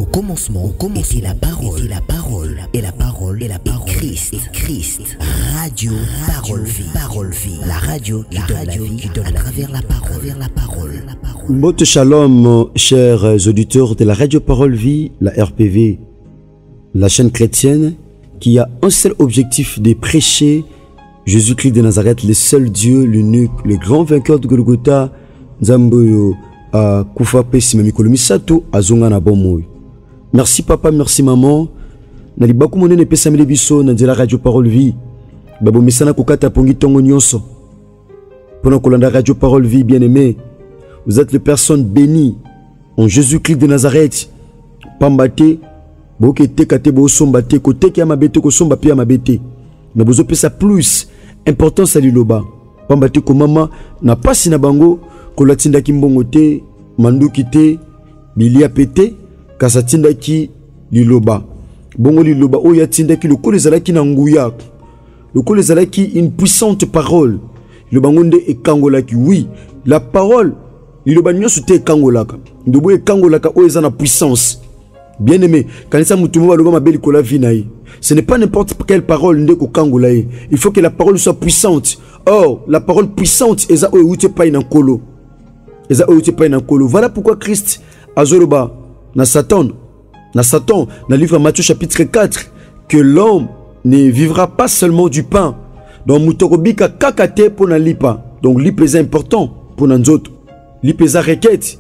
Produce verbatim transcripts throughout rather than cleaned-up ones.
commencement, au commencement était la parole, et la parole, et la parole, et la parole, et Christ, et Christ. Radio, parole, vie, parole, vie. La radio, la radio qui donne à travers la parole, vers la parole. Mote Shalom, chers auditeurs de la radio Parole Vie, la R P V, la chaîne chrétienne qui a un seul objectif de prêcher Jésus-Christ de Nazareth, le seul Dieu, l'unique, le grand vainqueur de Golgotha, Nzamboyo, à Koufa Pessimami Kolomisato, à Zongana Bomoy. Merci papa, merci maman. Nali baku monene pesa mele biso na la radio Parole Vie. Babo misana kokata pongi tongo nyonso. Pendant kolanda radio Parole Vie, bien-aimé, vous êtes les personnes bénies en Jésus-Christ de Nazareth. Pambate, boke tekate bo sombate ko teke amabete ko somba pi amabete. Na bozo pesa plus importance à liloba. Pambate ko mama na pasi na bango ko latinda kimbongo te, manduki te, bilia pete, kasatinda ki liloba. Bongo liloba o yatinda ki lokole zalaki na nguya. Lokole zalaki une puissante parole. Le bangonde e kangolaki, oui, la parole liloba nyonso te kangolaka. Ndobo e kangolaka o eza na puissance. Bien aimé, quand ça mutumo baloba mabeli kola vinaï, ce n'est pas n'importe quelle parole ndeko kangolaye. Il faut que la parole soit puissante. Or, la parole puissante eza o ute pa ina kolo. Eza o ute pa ina kolo. Voilà pourquoi Christ azoloba na Satan, na Satan, dans le livre de Matthieu chapitre quatre, que l'homme ne vivra pas seulement du pain. Donc mutokobika kakate pour na lipa. Donc lipa est important pour nanzoto. Lipa est requête.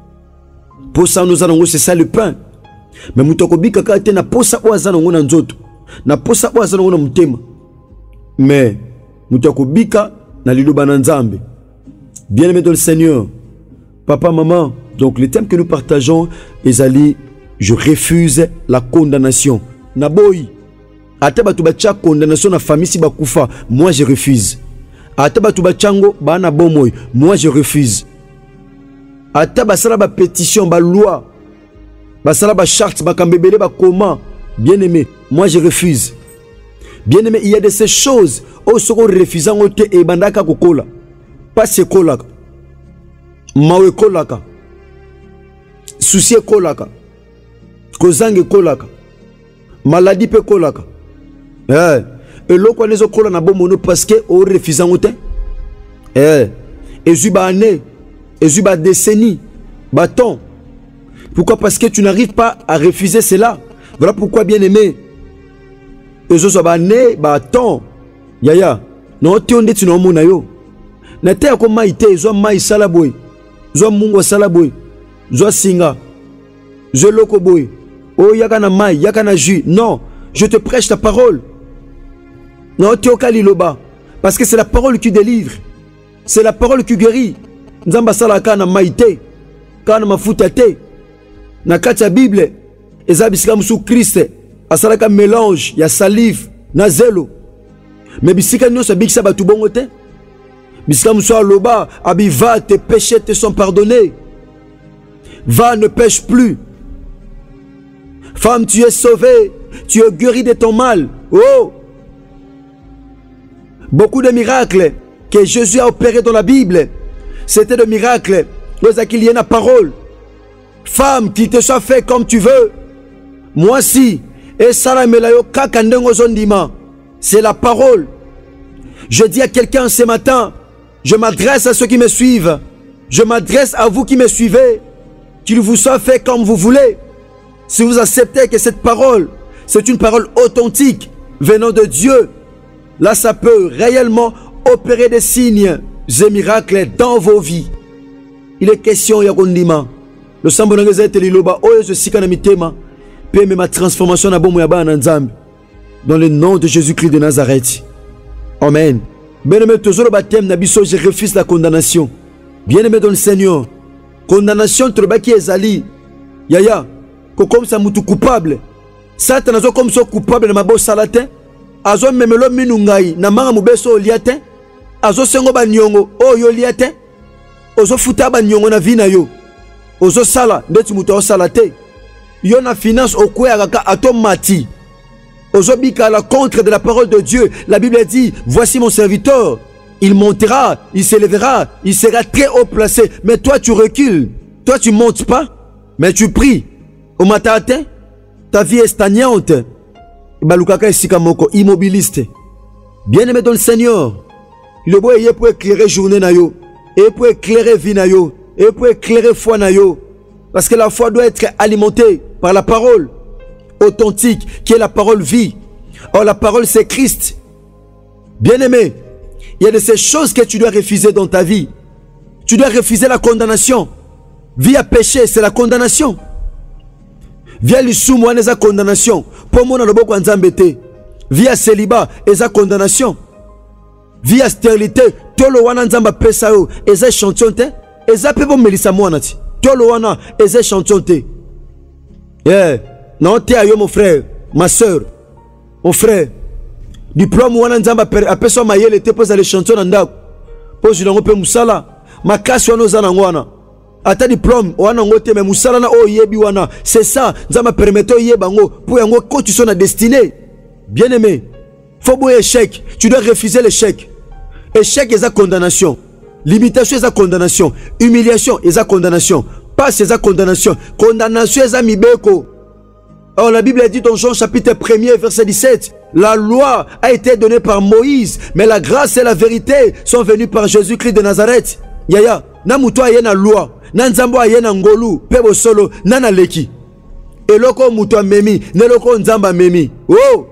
Pour ça nous allons c'est ça le pain. Mais mutokobika kakate na posa oazana ngona nzoto. Na posa oazana ngona mutema. Mais mutokobika na liloba na nzambe. Bien-aimé dans le Seigneur, papa, maman, donc le thème que nous partageons est ali, je refuse la condamnation. Naboy. Ataba tubacha condamnation na famille si bakufa, moi je refuse. Ataba tubachango ba na bomoy, moi je refuse. Ataba sala ba pétition ba loi. Ba sala ba charte ba kambebele ba comment, bien-aimé, moi je refuse. Bien-aimé, il y a de ces choses au soko refusant ote e bandaka kokola. Pas se kolaka. Mawe kolaka. Souci kolaka. Kozange kolaka. Maladie pe kolaka. Eh, et l'eau qu'on les a collés na bomono parce que au refusant ote. Eh, et zuba année, et zuba décennie, bâton. Pourquoi? Parce que tu n'arrives pas à refuser cela. Voilà pourquoi, bien aimé. Et zo ba année, bâton. Yaya, non te onde tu no mona yo. Na te ko maite zo mai salaboy. Zo mungo salaboy. Zo singa. Zo loko boy. Oh yaka na mai, yaka na jus. Non, je te prêche ta parole. Non, tu es liloba. Parce que c'est la parole qui délivre. C'est la parole qui guérit. Nzamba sala kana maite. Kana mafutate. Na katia Bible. Eza bisika musu Christ. Asalaka mélange. Ya salive. Na zelo. Mais bisika nyoso bikisa batu bongo te. Bisika musu aloba. Abi va, tes péchés te sont pardonnés. Va, ne pêche plus. Femme, tu es sauvée. Tu es guérie de ton mal. Oh! Beaucoup de miracles que Jésus a opérés dans la Bible, c'était des miracles. Qu'il y ait la parole. Femme, qui te soit fait comme tu veux. Moi si. Et c'est la parole. Je dis à quelqu'un ce matin, je m'adresse à ceux qui me suivent. Je m'adresse à vous qui me suivez. Qu'il vous soit fait comme vous voulez. Si vous acceptez que cette parole, c'est une parole authentique venant de Dieu, là ça peut réellement opérer des signes et miracles dans vos vies. Il est question yakondima. Le sambonangeza ete liloba oyo je sikana mitema pe me ma transformation na bomo ya bana nzambe dans le nom de Jésus-Christ de Nazareth. Amen. Bien-aimé tozolo baptême na biso, je refuse la condamnation. Bien-aimé dans le Seigneur, condamnation trobaki ezali yaya ko comme ça mutu coupable. Satan azo comme ça coupable na mabo salate. Azo memelo minungai na manga mubeso liate. Azo sengo ba nyongo o yo liate. Ozo futa ba nyongo na vina yo. Ozo sala ndeti mutu o salate. Yo na finance o kwe akaka atomati. Ozo bika la contre de la parole de Dieu. La Bible dit, voici mon serviteur. Il montera, il s'élèvera, il sera très haut placé. Mais toi tu recules. Toi tu montes pas, mais tu pries. Au matin, ta vie est stagnante. Balukaka esikamoko, immobiliste. Bien-aimé dans le Seigneur, le boy est pour éclairer journée na yo, et pour éclairer vie na yo, et pour éclairer foi na yo. Parce que la foi doit être alimentée par la parole authentique, qui est la parole vie. Or la parole c'est Christ. Bien-aimé, il y a de ces choses que tu dois refuser dans ta vie. Tu dois refuser la condamnation. Vie à péché, c'est la condamnation. Vie à l'issoumo, c'est la condamnation. Pour moi, on a nzambete. Vie à célibat, c'est la condamnation. Vie à stérilité, tolo wana nzamba pesa yo, c'est la chanson te. C'est la pepo melisa mwana ti. Tolo wana, c'est la chanson te. Yeah. Non, t'es ayo mon frère, ma soeur, mon frère. Diplôme wana nzamba apesa mayele te posa les chansons nanda. Posa nango pe musala. Makasi wana ozana ngwana. Ata diplôme wana ngote me musala na o yebi wana. C'est ça, nzamba permettre yeba ngo pour yango quand tu sois na destinée. Bien-aimé, faut boire échec, tu dois refuser l'échec. Échec est la condamnation. Limitation est la condamnation. Humiliation est la condamnation. Passe est la condamnation. Condamnation est la mibeko. Alors la Bible dit dans Jean chapitre premier verset dix-sept, la loi a été donnée par Moïse, mais la grâce et la vérité sont venues par Jésus-Christ de Nazareth. Yaya, na muto ayena loi, na nzambo ayena ngolu, pebo solo, nana leki. Eloko muto memi, neloko nzamba memi. Oh!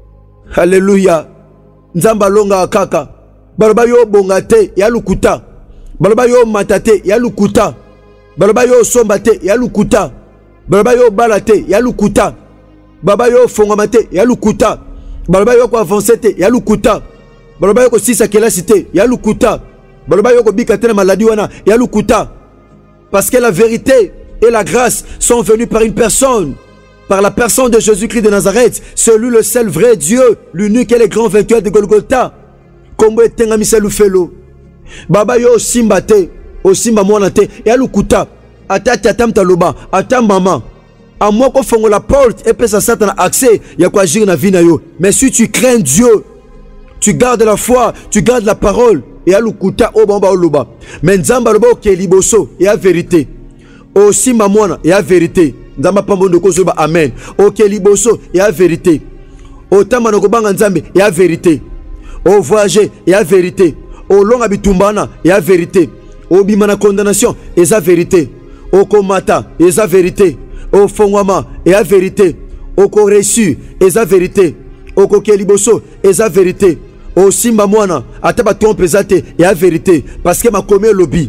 Alléluia. Nzamba longa kaka. Baloba yo bongate, ya lukuta. Baloba yo matate, ya lukuta. Baloba yo sombate, ya lukuta. Baloba yo balate, ya lukuta. Baba yo fongomate, ya lukuta. Baloba yo ko avancete, ya lukuta. Baloba yo ko sisa kelasite, ya lukuta. Baloba yo ko bikate na maladie wana, ya lukuta. Parce que la vérité et la grâce sont venues par une personne, par la personne de Jésus-Christ de Nazareth, celui le seul vrai Dieu, l'unique et le grand vainqueur de Golgotha. Kombo etenga miselu felo. Baba yo simbate, o simba mwana te, ya lukuta. Atati atam taloba, atam maman. À moi qu'on fonde la porte et puis ça Satan a accès, il y a quoi agir dans la vie na yo. Mais si tu crains Dieu, tu gardes la foi, tu gardes la parole, et à l'ukuta au bamba au loba. Mais nzamba loba ok liboso, et à vérité. Aussi mamona, et à vérité. Nzamba pambo de kozoba, amen. Ok liboso, et à vérité. Au tamano kobanga nzambe, et à vérité. Au voyager, et à vérité. Au long abitumbana, et à vérité. Au bimana condamnation, et à vérité. Au komata, et à vérité. Au fongwama, et à vérité. Au ko reçu, et à vérité. Au koke liboso, et à vérité. Au simba mwana, ataba ton pesate, et à vérité. Parce que ma comé lobby.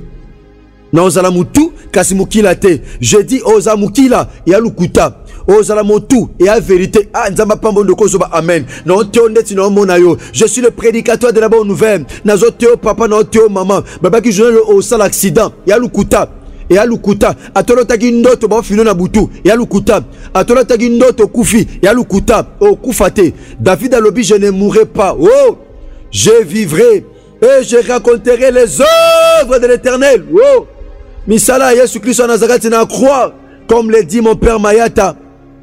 Na ozala mutu, kasi mukila te. Je dis oza mukila, et à lukuta. Ozala motu, et à vérité. Ah, nzamba pambo ndoko zoba, amen. Non, teo neti na mona yo. Je suis le prédicateur de la bonne nouvelle. Nazo teo papa, non teo maman. Baba qui joue au sale accident, et à lukuta. Et à lukuta, atolo tagi ndoto ba fino na butu, et à lukuta, atolo tagi ndoto kufi, et à lukuta, oh kufate. David a lobby, je ne mourrai pas, oh, je vivrai et je raconterai les œuvres de l'Éternel, oh. Misala Yesu Christ en Nazareth na croix, comme le dit mon père Mayata.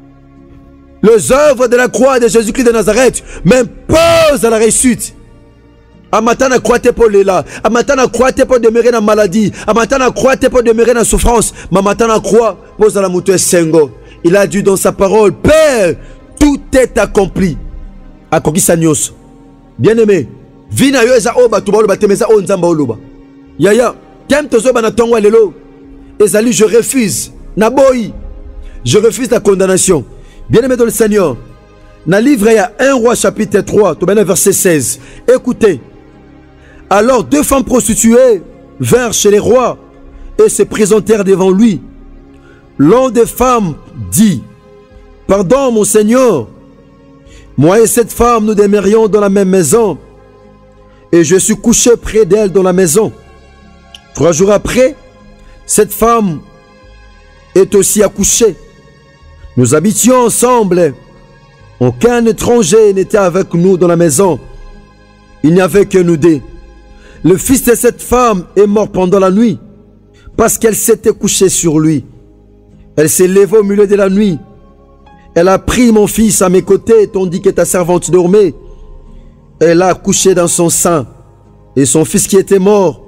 Les œuvres de la croix de Jésus-Christ de Nazareth m'imposent à la réussite. Amatana croite pour l'éla, amatana croite pour demeurer dans la maladie, amatana croite pour demeurer dans la souffrance, mamatana croit pour la moto sengo. Il a dit dans sa parole, Père, tout est accompli. Akoki sanyos. Bien-aimé, vina yo eza oba tuba loba temeza o nzamba oloba. Yaya, tem tozo bana tongwa lelo. Ezali je refuse. Naboyi. Je refuse la condamnation. Bien-aimé dans le Seigneur. Dans le livre il y a un roi chapitre trois, verset seize. Écoutez. Alors deux femmes prostituées vinrent chez les rois et se présentèrent devant lui. L'une des femmes dit, pardon mon Seigneur, moi et cette femme nous demeurions dans la même maison et je suis couché près d'elle dans la maison. Trois jours après, cette femme est aussi accouchée. Nous habitions ensemble. Aucun étranger n'était avec nous dans la maison. Il n'y avait que nous deux. Le fils de cette femme est mort pendant la nuit parce qu'elle s'était couchée sur lui. Elle s'est levée au milieu de la nuit. Elle a pris mon fils à mes côtés tandis que ta servante dormait. Elle a accouché dans son sein. Et son fils qui était mort,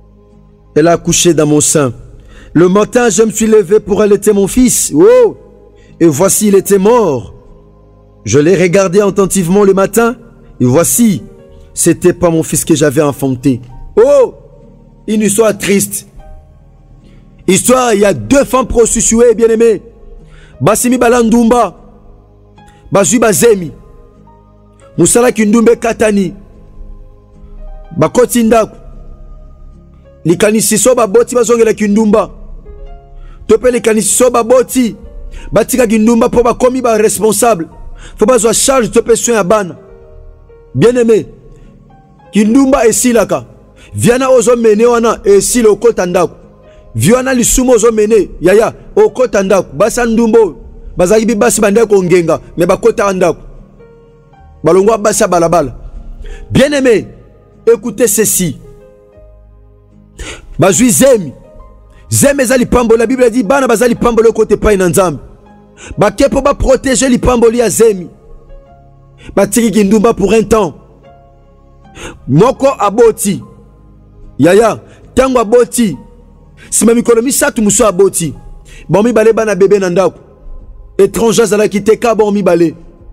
elle a accouché dans mon sein. Le matin, je me suis levé pour allaiter mon fils. Oh! et voici il était mort. Je l'ai regardé attentivement le matin, et voici, c'était pas mon fils que j'avais enfanté. Oh, une histoire triste. Histoire, il y a deux femmes prostituées, bien-aimées. Basimi balandumba, bazui bazemi, musala kindumbe katani, bakoti ndaku, likanisiso baboti bazongela kindumba, tope likanisiso baboti, batika kindumba po bakomi ba responsable, faut bazwa charge tope soin ya bana. Bien-aimé, kindumba esilaka, viana ozo mene wana esile okota ndaku. Viana lisumo ozo mene, yaya, okota ndaku, basa ndumbo, bazaki bibasi bande kongenga, me bakota ndaku. Balongwa basa balabala. Bien-aimé, écoutez ceci. Bazui zemi. Zemi ezali pambo, la Bible dit, bana bazali pambo le côté pa inanzambe. Bakepo ba protéger li pamboli ya zemi. Batiki kindumba pour un temps. Moko aboti. Yaya, tango aboti. Si ma mikolomi satu muso aboti. Bon mi bale bana bébé nandaku. Étranger zala kiteka bon mi bale.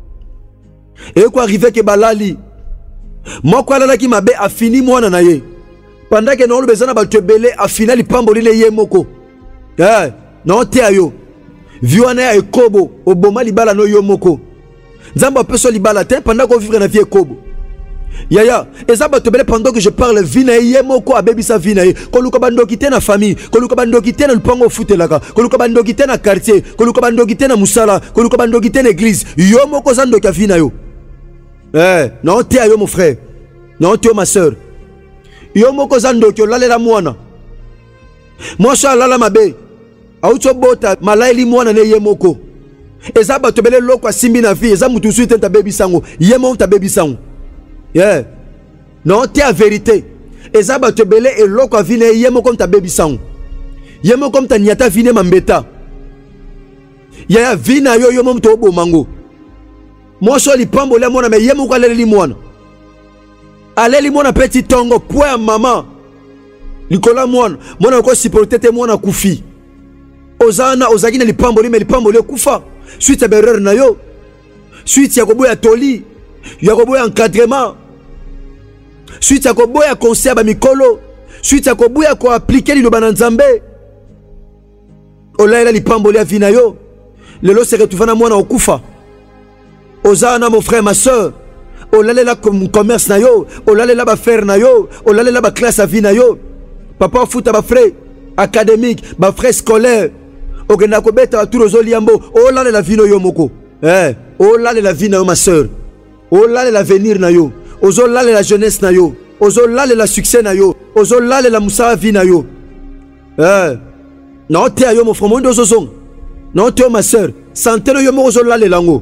Et quoi arrivé que balali. Moko alala ki mabe a fini mwana na ye. Pendant que non le bezana ba tebele a finali pamboli le ye moko. Eh, non te ayo. Viwana ya ekobo oboma libala no yo moko. Nzamba peso libala te pendant qu'on vivre na vie ekobo. Yaya, ezaba tebele pendant que je parle vina ye moko abebisa vina ye. Koluka bandoki te na famille, koluka bandoki te na lupango futelaka, koluka bandoki te na quartier, koluka bandoki te na musala, koluka bandoki te na église. Yo moko zando ka vina yo. Eh, non te ayo mon frère. Non te ma sœur. Yo moko zando ki olalela mwana. Moi sha lala mabe. Auto bota malaili mwana ne ye moko. Ezaba tebele loko simbi na vie, eza mutu suite ta baby sango. Ye mon ta baby sango. Yeah. Non, t'es la vérité. Ezaba tebele et loko vine ye mon comme ta baby sango. Ye mon comme ta niata vine mambeta. Ya vina yo yo mon to bo mango. Moi so li pambo le mona me ye mon ko aleli mwana. Aleli mwana petit tongo point maman. Likola mwana, mwana ko supporter te mwana kufi. Ozana ozaki na lipamboli me lipamboli kufa. Suite à berreur na yo. Suite ya koboya toli. Ya koboya encadrement. Suite ya koboya conseil ba mikolo. Suite ya koboya ko appliquer li lobana nzambe. Olaela lipamboli avina yo. Lelo se retrouva na mwana okufa. Ozana mon frère ma soeur. Olalela comme commerce na yo. Olalela ba faire na yo. Olalela ba classe avina yo. Papa futa ba frère académique, ba frère scolaire. Ogenda ko beta tout rozo liambo. Oh là la vie no yo moko. Eh, oh là la vie na yo ma sœur. Oh là l'avenir na yo. Ozo là la jeunesse na yo. Ozo là la succès na yo. Ozo là la musa vie na yo. Eh. Non te ayo mon frère mon dozozong. Non te ma sœur. Santé no yo moko zo là le lango.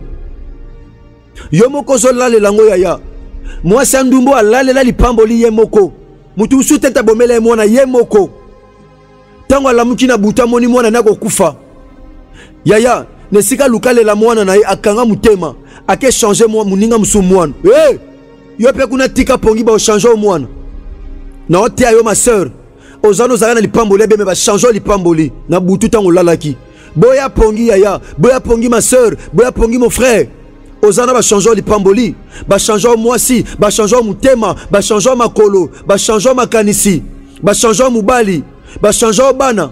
Yo moko zo là le lango yaya. Moi sandumbo ala le la lipamboli ye moko. Mutu sute ta bomela mwana ye moko. Tango la mukina buta moni mwana nako kufa. Yaya, nesika lukale la mwana na ye akanga mutema. Ake changer moi muninga musu mwana. Eh! Yo pe kuna tika pongi ba changer mwana. Na te ayo ma sœur. Ozano zana lipamboli be me ba changer lipamboli na butu tango lalaki. Boya pongi yaya, boya pongi ma sœur, boya pongi mon frère. Ozana ba changer lipamboli, ba changer moi si, ba changer mutema, ba changer makolo, ba changer makanisi, ba changer mubali. Ba changer bana,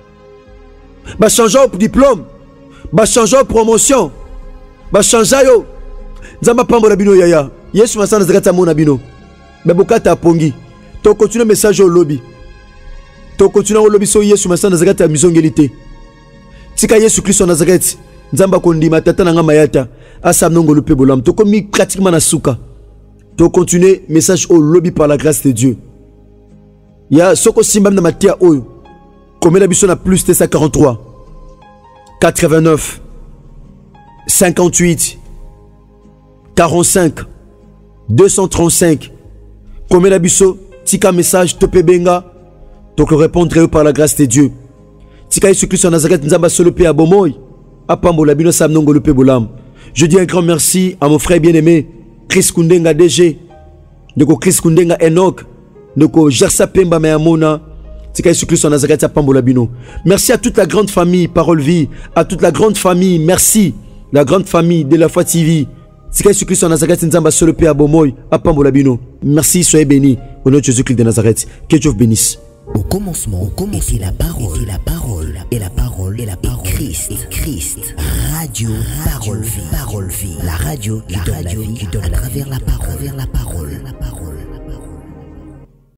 ba changer diplôme, ba changer promotion, ba changer yo. Nzamba pambo na bino yaya. Yesu masana zakata mona bino. Ba bokata pongi. To continue message au lobby. To continue au lobby so Yesu masana zakata mizongelité. Tika Yesu Kristo Nazareth. Nzamba kondima tata na ngama yata. Asa mnongo lupe bolam. To komi pratiquement na suka. To continue message au lobby par la grâce de Dieu. Ya soko simbam na matia oyo. Comme la biso na plus T cent quarante-trois quatre-vingt-neuf cinquante-huit quarante-cinq deux cent trente-cinq. Comme la biso tika message tope benga. Donc répondre par la grâce de Dieu. Tika Yesu Christ en Nazareth nzamba solo pe abomoy. Apambo la bino sam nongo lupe bolam. Je dis un grand merci à mon frère bien-aimé Chris Kundenga D G. De ko Chris Kundenga Enoch. Ndoko Gersa Pemba Meamona Tika Yesu Christ en Nazareth, Pambola Bino. Merci à toute la grande famille Parole Vie, à toute la grande famille, merci, la grande famille de la foi T V. Tika Yesu Christ en Nazareth, Nzamba sur le Père Bomoy, à Pambola Bino. Merci, soyez bénis. Au nom de Jésus-Christ de Nazareth, que Dieu vous bénisse. Au commencement, au commencement, la parole, et la parole, et la parole, et la parole, Christ, Christ, radio, parole, vie, parole, vie, la radio, la radio qui donne à travers la parole, la parole, la parole.